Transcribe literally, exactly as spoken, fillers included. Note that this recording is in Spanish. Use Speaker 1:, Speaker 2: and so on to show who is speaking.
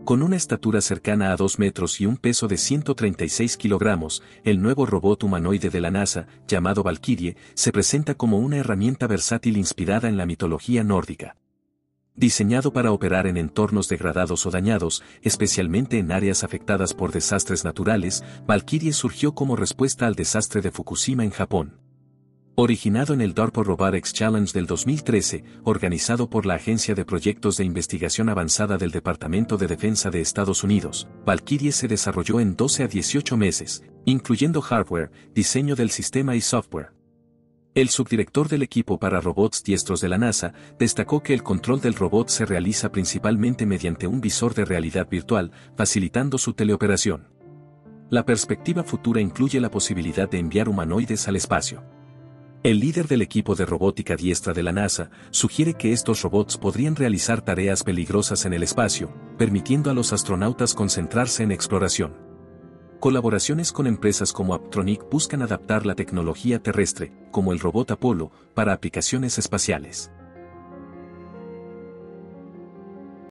Speaker 1: Con una estatura cercana a dos metros y un peso de ciento treinta y seis kilogramos, el nuevo robot humanoide de la NASA, llamado Valkyrie, se presenta como una herramienta versátil inspirada en la mitología nórdica. Diseñado para operar en entornos degradados o dañados, especialmente en áreas afectadas por desastres naturales, Valkyrie surgió como respuesta al desastre de Fukushima en Japón. Originado en el DARPA Robotics Challenge del dos mil trece, organizado por la Agencia de Proyectos de Investigación Avanzada del Departamento de Defensa de Estados Unidos, Valkyrie se desarrolló en doce a dieciocho meses, incluyendo hardware, diseño del sistema y software. El subdirector del equipo para robots diestros de la NASA destacó que el control del robot se realiza principalmente mediante un visor de realidad virtual, facilitando su teleoperación. La perspectiva futura incluye la posibilidad de enviar humanoides al espacio. El líder del equipo de robótica diestra de la NASA sugiere que estos robots podrían realizar tareas peligrosas en el espacio, permitiendo a los astronautas concentrarse en exploración. Colaboraciones con empresas como Apptronik buscan adaptar la tecnología terrestre, como el robot Apollo, para aplicaciones espaciales.